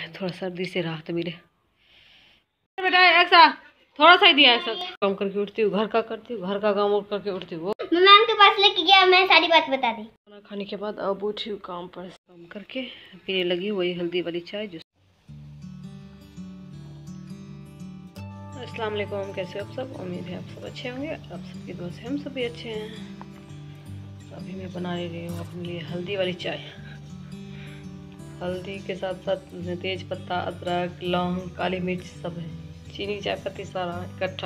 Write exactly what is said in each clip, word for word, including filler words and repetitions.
थोड़ा सर्दी से राहत मिले। बेटा ऐसा थोड़ा सा ही दिया है, सब काम करके उठती हूँ, घर का करती हूँ, घर का काम और करके उठती हूँ। मैं मैम के पास लेके गया, मैं सारी बात बता दी। खाना खाने के बाद अब उठी हूँ काम पर, काम करके पीने लगी वही हल्दी वाली चाय। जो अस्सलाम वालेकुम, कैसे हो आप सब? उम्मीद है आप सब अच्छे होंगे, आप सबकी दुआ से हम सब भी अच्छे हैं। तो अभी मैं बना रही हूँ अपने लिए हल्दी वाली चाय। हल्दी के साथ साथ तेज पत्ता, अदरक, लौंग, काली मिर्च सब है, चीनी, चाय पत्ती सारा इकट्ठा।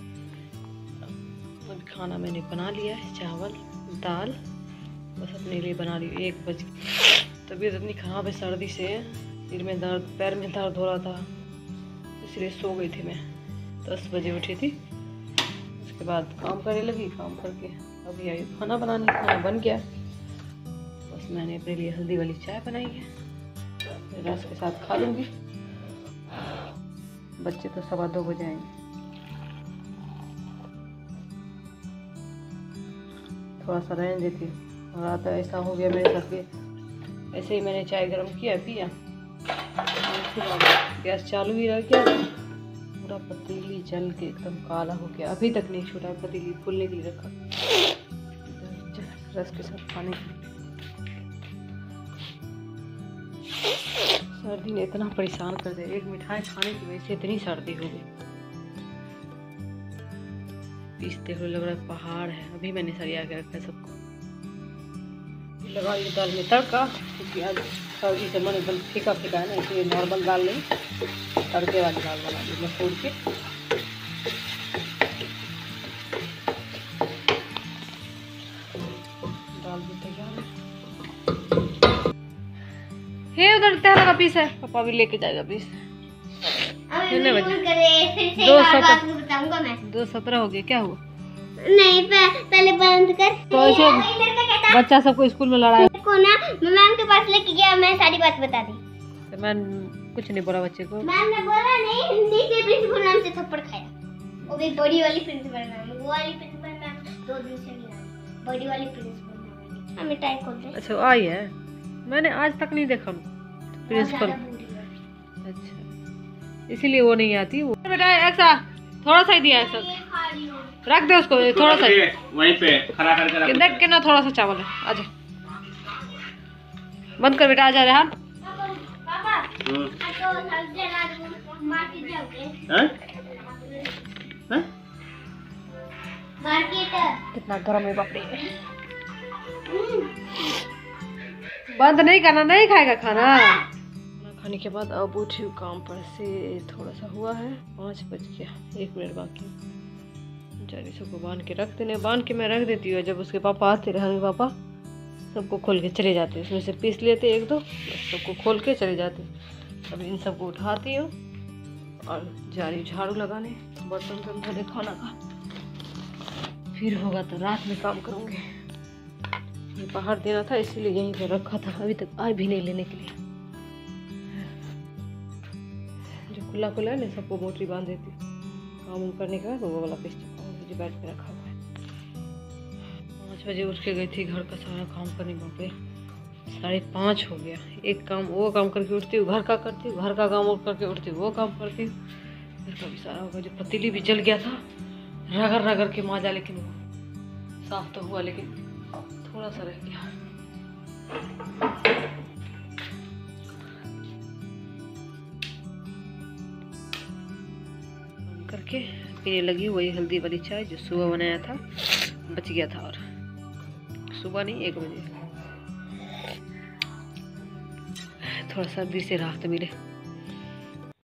अब खाना मैंने बना लिया है, चावल दाल बस अपने लिए बना रही हूँ। एक बज तबीयत इतनी ख़राब है सर्दी से, सिर में दर्द, पैर में दर्द हो रहा था, इसलिए सो गई थी। मैं दस बजे उठी थी, उसके बाद काम करने लगी। काम करके अभी आई खाना बनाने, खाना बन गया। बस मैंने अपने लिए हल्दी वाली चाय बनाई है, रस के साथ खा लूँगी। बच्चे तो सवा दो बजे आएंगे। थोड़ा सा रहने देती हूँ। और रात ऐसा हो गया मेरे साथ कि ऐसे ही मैंने चाय गर्म किया, पिया, गैस चालू ही रह गया, पूरा पतीली जल के एकदम काला हो गया। अभी तक नहीं छूटा, पतीली फूलने के लिए रखा रस के साथ खाने के लिए। सर्दी ने इतना परेशान कर दिया, एक मिठाई खाने की वजह से इतनी सर्दी हो गई। पीसते हुए लग रहा है पहाड़ है। अभी मैंने सरिया के रखा है सबको। लगा ये दाल में तड़का, क्योंकि आज सर्दी से मन एकदम फीका फीका है ना, इसलिए नॉर्मल दाल नहीं, तड़के वाली दाल बना दी मसूर के। दाल भी तैयार है। उधर तेल का पीस है, पापा भी लेके जाएगा पीस। कितने बजे? दो सत्रह दो सत्रह हो गए। क्या हुआ? नहीं पहले बंद कर। तो ऐसे बच्चा सबको स्कूल में लड़ाया को ना, मैम के पास लेके गया, मैं सारी बात बता दी। तो मैं कुछ नहीं बोला बच्चे को। मैम ने बोला नहीं, नीचे प्रिंसिपल मैम से थप्पड़ खाया। वो भी बड़ी वाली प्रिंसिपल मैम, वो वाली प्रिंसिपल मैम दो दिन से नहीं आई, बड़ी वाली प्रिंसिपल मैम। हमें टाइम खोल दे। अच्छा आई है, मैंने आज तक नहीं देखा प्रिंसिपल। अच्छा इसीलिए वो नहीं आती। वो बेटा ऐसा थोड़ा सा ही दिया है, सब रख दे उसको, थोड़ा सा वहीं पे खड़ा करके रख देख के ना, थोड़ा सा चावल है। आजा बंद कर बेटा, आजा रेहान। कितना गर्म है बाप रे। बंद नहीं करना, नहीं खाएगा खाना। खाने के बाद अब उठी हूँ काम पर से, थोड़ा सा हुआ है, पाँच बज गया, एक मिनट बाकी। जारी सबको बांध के रख देने, बांध के मैं रख देती हूँ। जब उसके पापा आते रहे, पापा सबको खोल के चले जाते, उसमें से पीस लेते एक दो, सबको खोल के चले जाते। अब इन सबको उठाती हूँ और जारी झाड़ू लगाने, बर्तन तो धोने, खाना का फिर होगा तो रात में काम करूँगी। ये बाहर देना था इसीलिए यहीं पर रखा था, अभी तक आए भी नहीं लेने के लिए। जो खुला खुला है ना, सबको मोटरी बांध देती काम करने के बाद। वो वाला पिस्टन जो बैठ के रखा हुआ है। पाँच बजे उठ के गई थी घर का सारा काम करने, बाप रे साढ़े पाँच हो गया। एक काम वो काम करके उठती हूँ, घर का करती हूँ, घर का काम और करके उठती हूँ, वो काम करती हूँ, घर का भी सारा होगा। जो पतीली भी जल गया था, रगड़ रगड़ के माजा, लेकिन वो साफ तो हुआ, लेकिन थोड़ा सा रह गया। करके पीने लगी वही हल्दी वाली चाय जो सुबह बनाया था, बच गया था। और सुबह नहीं, एक बजे, थोड़ा सर्दी से राहत मिले।